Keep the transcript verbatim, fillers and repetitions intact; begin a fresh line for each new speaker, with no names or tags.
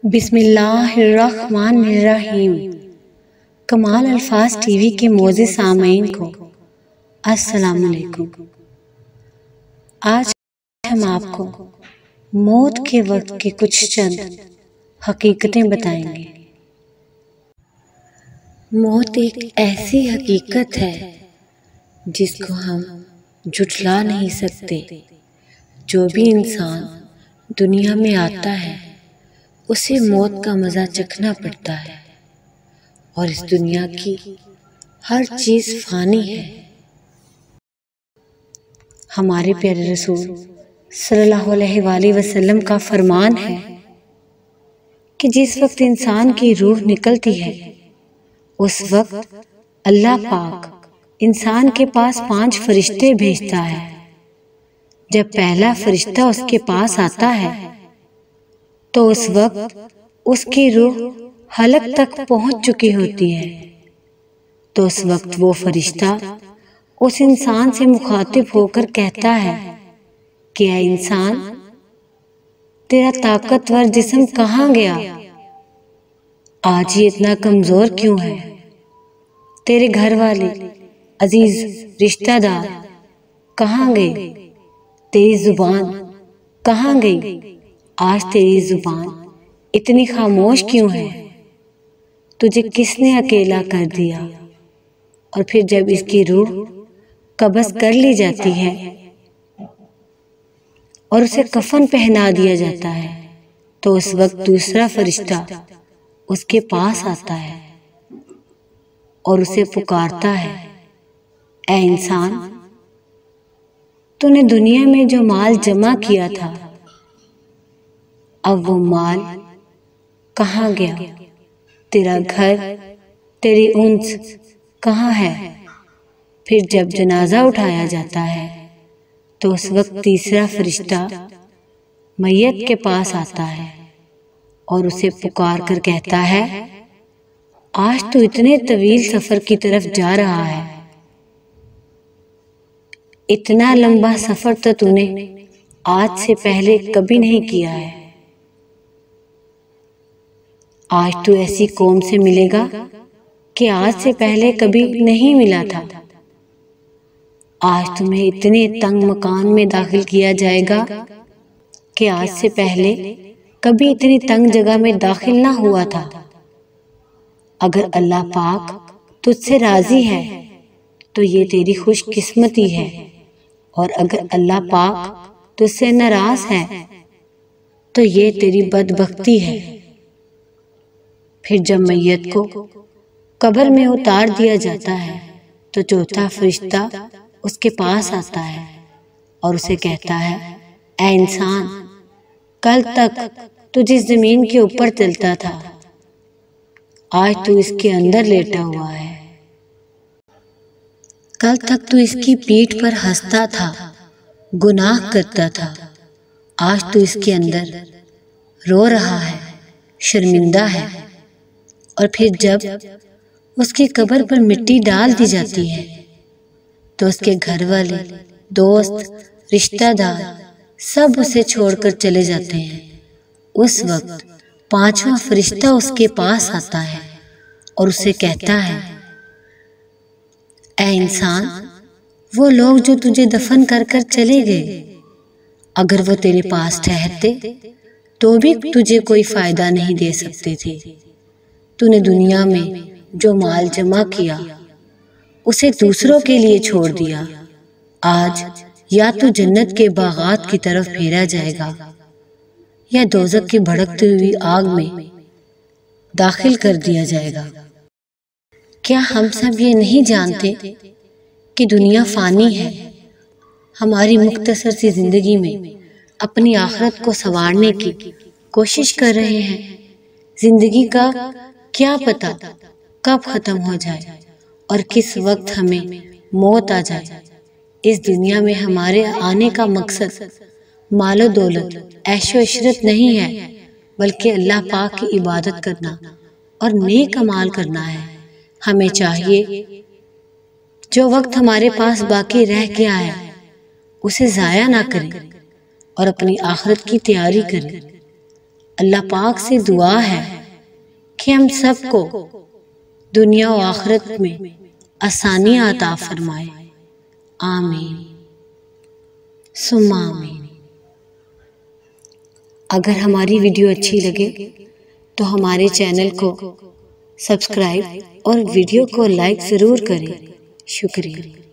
बिस्मिल्लाहिर्रहमानिर्रहीम। कमाल अल्फाज टीवी के मोज़े सामईन को अस्सलाम वालेकुम। आज हम आपको मौत के वक्त की कुछ चंद हकीकतें बताएंगे। मौत एक ऐसी हकीकत है जिसको हम झुठला नहीं सकते। जो भी इंसान दुनिया में आता है उसे मौत का मज़ा चखना पड़ता है और इस दुनिया की हर चीज़ फ़ानी है। हमारे प्यारे रसूल सल्लल्लाहु अलैहि वसल्लम का फरमान है कि जिस वक्त इंसान की रूह निकलती है उस वक्त अल्लाह पाक इंसान के पास पांच फरिश्ते भेजता है। जब पहला फरिश्ता उसके पास आता है तो उस वक्त उसकी रूह हलक तक पहुंच चुकी होती है। तो उस वक्त वो फरिश्ता उस इंसान से मुखातिब होकर कहता है कि ऐ इंसान, तेरा ताकतवर जिस्म कहाँ गया? आज ये इतना कमजोर क्यों है? तेरे घर वाले, अजीज रिश्तेदार कहाँ गए? तेरी जुबान कहाँ गई? आज तेरी जुबान इतनी खामोश क्यों है? तुझे किसने अकेला कर दिया? और फिर जब इसकी रूह कब्ज़ कर ली जाती है और उसे कफन पहना दिया जाता है तो उस वक्त दूसरा फरिश्ता उसके पास आता है और उसे पुकारता है, ऐ इंसान, तूने दुनिया में जो माल जमा किया था अब वो माल कहाँ गया? तेरा घर, तेरी ऊंस कहाँ है? फिर जब जनाजा उठाया जाता है तो उस वक्त तीसरा फरिश्ता मैयत के पास आता है और उसे पुकार कर कहता है, आज तो इतने तवील सफर की तरफ जा रहा है, इतना लंबा सफर तो तूने आज से पहले कभी नहीं किया है। आज तू ऐसी कौम से मिलेगा कि आज से पहले कभी नहीं मिला था। आज तुम्हें इतने तंग मकान में दाखिल किया जाएगा कि आज से पहले कभी इतनी तंग जगह में दाखिल ना हुआ था। अगर अल्लाह पाक तुझसे राजी है तो ये तेरी खुशकिस्मती है और अगर अल्लाह पाक तुझसे नाराज है तो ये तेरी बदबख्ती है। फिर जब मैयत को कब्र में उतार दिया जाता है तो चौथा फरिश्ता उसके पास आता है और उसे कहता है, ऐ इंसान, कल तक तू जिस जमीन के ऊपर चलता था आज तू इसके अंदर लेटा हुआ है। कल तक तू इसकी पीठ पर हंसता था, गुनाह करता था, आज तू इसके अंदर रो रहा है, शर्मिंदा है। और फिर जब उसकी कब्र पर मिट्टी डाल दी जाती है तो उसके घर वाले, दोस्त, रिश्तेदार सब उसे छोड़कर चले जाते हैं। उस वक्त पांचवा फरिश्ता उसके पास आता है और उसे कहता है, ऐ इंसान, वो लोग जो तुझे दफन कर कर चले गए, अगर वो तेरे पास ठहरते तो भी तुझे कोई फायदा नहीं दे सकते थे। तूने दुनिया में जो माल जमा किया उसे दूसरों के लिए छोड़ दिया। आज या तो जन्नत के बागात की तरफ फेरा जाएगा या दोज़ख की भड़कती हुई आग में दाखिल कर दिया जाएगा। क्या हम सब ये नहीं जानते कि दुनिया फानी है? हमारी मुख्तसर सी जिंदगी में अपनी आखिरत को संवारने की कोशिश कर रहे हैं। जिंदगी का क्या पता कब खत्म हो जाए और किस वक्त हमें मौत आ जाए। इस दुनिया में हमारे आने का मकसद मालो दौलत, ऐशो इशरत नहीं है, बल्कि अल्लाह पाक की इबादत करना और नेक अमाल करना है। हमें चाहिए जो वक्त हमारे पास बाकी रह गया है उसे ज़ाया ना करें और अपनी आखिरत की तैयारी करें। अल्लाह पाक से दुआ है कि हम सबको दुनिया और आखिरत में आसानियां अता फरमाए। आमीन सुम्मा आमीन। अगर हमारी वीडियो अच्छी लगे तो हमारे चैनल को सब्सक्राइब और वीडियो को लाइक ज़रूर करें। शुक्रिया।